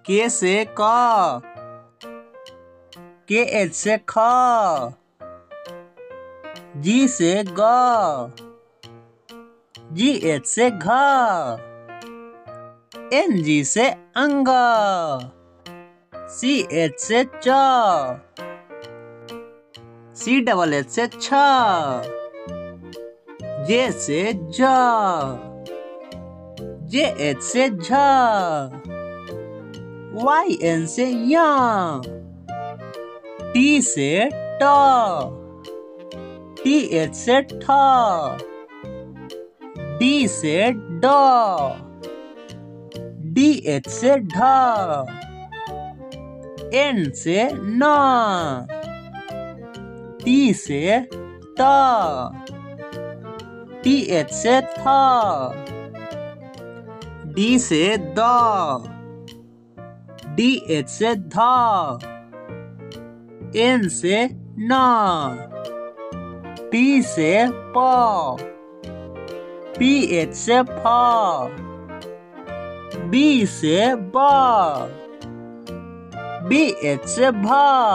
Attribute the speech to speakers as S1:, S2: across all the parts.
S1: के से क, के एच से ख, जी से ग, जी एच से घ, एन जी से अंग, सी एच से च, सी डबल एच से छ, जे से ज, जे एच से झ, वाई एन से य, टी से ट, टी एच से ठ, डी से ड, डी एच से ढ, एन से न, टी से त, टी एच से थ, डी से द, डी एच से ध, एन से न, पी से प, पी एच से फ, बी से ब, बी एच से भ,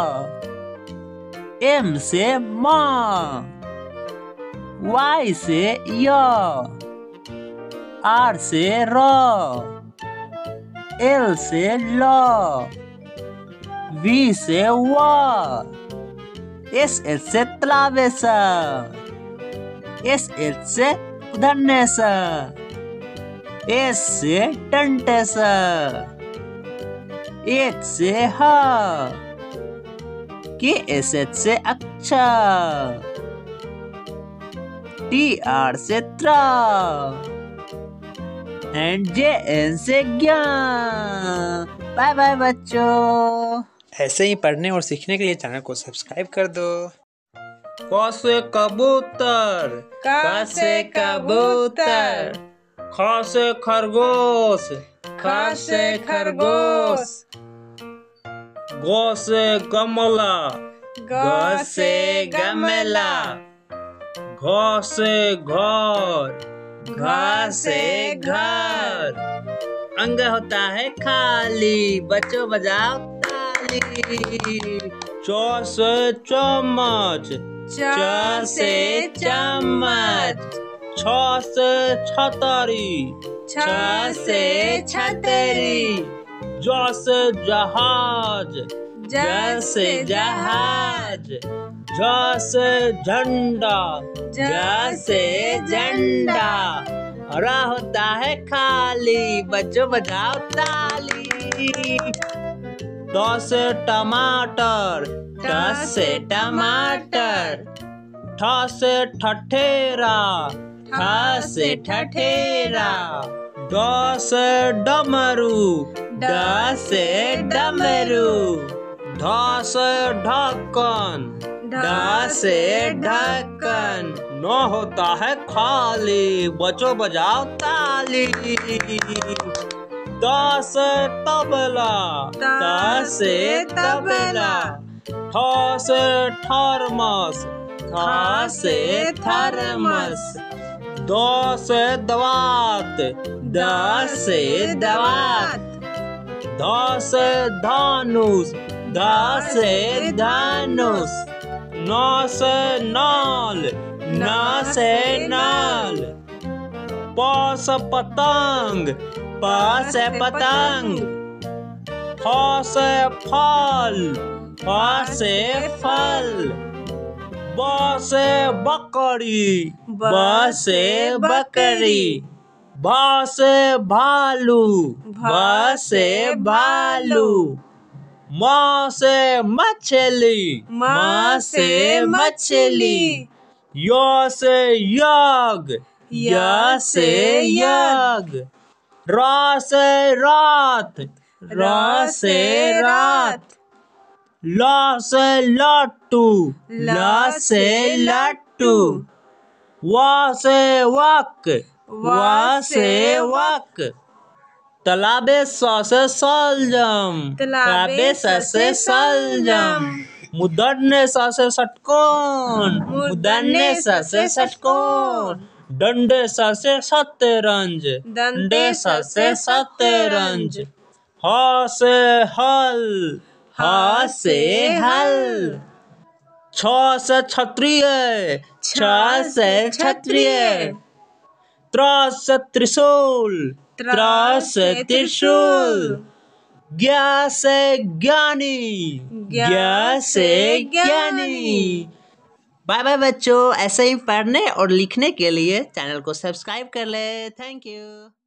S1: एम से म, वाई से य, आर से र, एल से ल, वी से व, एस एच से तलावेश, एस एच से उधरनेश, एस से टंटेश, एच से ह, के एस एच से अक्षर, टी आर से त्र, एंड जे एन से ज्ञान। बाय बाय बच्चों।
S2: ऐसे ही पढ़ने और सीखने के लिए चैनल को सब्सक्राइब कर दो।
S1: क से कबूतर,
S3: क से कबूतर,
S1: ख से खरगोश,
S3: ख से खरगोश,
S1: ग से गमला,
S3: ग से गमला,
S1: घ से घर,
S3: घ से घर,
S1: अंग होता है खाली, बच्चों बजाओ ताली। च से चम्मच,
S3: च से चम्मच,
S1: छ से छतरी,
S3: छ से छतरी,
S1: ज से जहाज,
S3: ज से जहाज,
S1: झ से झंडा,
S3: झ से झंडा,
S1: र होता है खाली, बच्चों बजाओ ताली। ट से टमाटर,
S3: ट से टमाटर,
S1: ठ से ठठेरा,
S3: ठ से ठठेरा,
S1: ड से डमरू,
S3: ड से डमरू,
S1: ढ से ढक्कन,
S3: ढ से ढक्कन,
S1: न होता है खाली, बच्चों बजाओ ताली। त से तबला,
S3: त से तबला,
S1: ठ से थर्मस,
S3: थ से थर्मस,
S1: द से दवात,
S3: द से दवात,
S1: ध से धनुष, ध से धनुष, न से नाल, न से नाल, प से पतंग, प से पतंग, फ से फल, फ से फल, ब से बकरी,
S3: ब
S1: से बकरी, भ से भालू,
S3: भ से भालू,
S1: म से मछली,
S3: म से मछली,
S1: य से यज्ञ,
S3: य से यज्ञ,
S1: र से रात,
S3: र से रात,
S1: ल से लट्टू,
S3: ल से लट्टू,
S1: व से वक,
S3: व से वक,
S1: तालाबे स से सलजम,
S3: तालाबे स से सलजम,
S1: मुदन्ने स से षटकोण,
S3: मुदन्ने स से षटकोण,
S1: डंडे स से शतरंज,
S3: डंडे स से शतरंज,
S2: ह से हल,
S3: ह से हल।
S2: छ से क्षत्रिय,
S3: छ से क्षत्रिय।
S2: त्र से त्रिशूल,
S3: त्र से त्रिशूल।
S2: ज्ञ से ज्ञानी,
S3: ज्ञ से ज्ञानी।
S1: बाय बाय बच्चों, ऐसे ही पढ़ने और लिखने के लिए चैनल को सब्सक्राइब कर ले। Thank you.